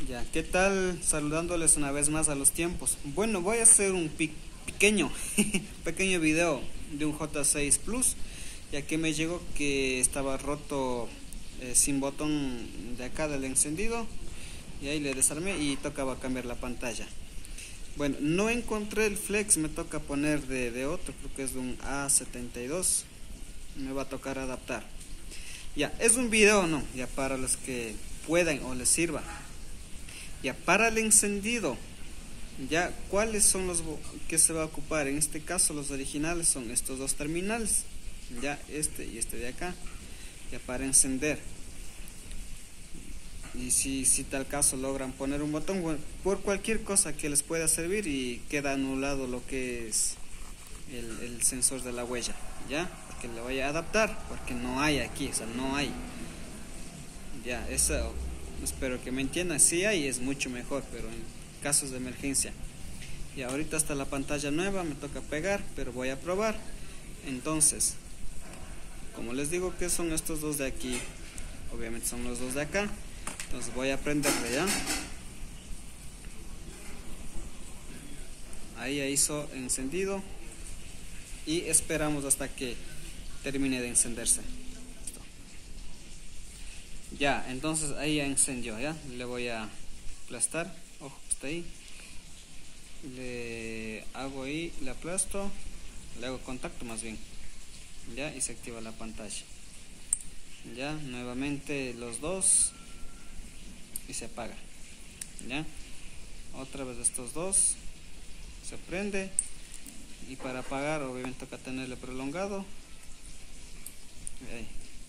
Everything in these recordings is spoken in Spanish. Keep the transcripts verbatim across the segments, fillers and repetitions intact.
Ya, ¿qué tal? Saludándoles una vez más a los tiempos. Bueno, voy a hacer un pi- pequeño, pequeño video de un J seis Plus, ya que me llegó que estaba roto eh, sin botón de acá del encendido, y ahí le desarmé y tocaba cambiar la pantalla. Bueno, no encontré el flex, me toca poner de, de otro, creo que es de un A setenta y dos, me va a tocar adaptar. Ya, es un video, ¿no? Ya para los que puedan o les sirva. Ya, para el encendido, ya, ¿cuáles son los que se va a ocupar? En este caso los originales son estos dos terminales, ya, este y este de acá, ya, para encender. Y si, si tal caso logran poner un botón, bueno, por cualquier cosa que les pueda servir, y queda anulado lo que es el, el sensor de la huella, ya, porque le voy a adaptar, porque no hay aquí, o sea, no hay. Ya, eso espero que me entiendan. Si hay, es mucho mejor, pero en casos de emergencia. Y ahorita está la pantalla nueva, me toca pegar, pero voy a probar. Entonces, como les digo que son estos dos de aquí, obviamente son los dos de acá. Entonces voy a prenderle ya. Ahí ya hizo encendido. Y esperamos hasta que termine de encenderse. Ya, entonces ahí ya encendió, ya. Le voy a aplastar, ojo, está ahí. Le hago ahí, le aplasto, le hago contacto más bien, ya, y se activa la pantalla. Ya, nuevamente los dos y se apaga. Ya, otra vez estos dos, se prende, y para apagar obviamente toca tenerle prolongado. Ahí.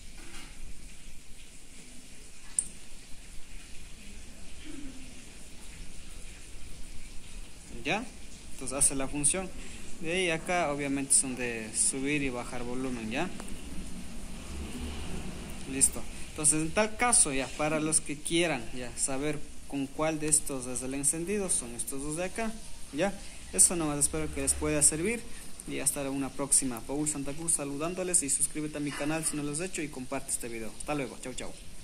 Ya, entonces hace la función. De ahí acá obviamente son de subir y bajar volumen, ya. Listo. Entonces en tal caso, ya, para los que quieran ya saber con cuál de estos es el encendido, son estos dos de acá, ya. Eso nomás, espero que les pueda servir, y hasta una próxima. Paul Santa Cruz saludándoles, y suscríbete a mi canal si no lo has hecho, y comparte este video. Hasta luego, chau chau.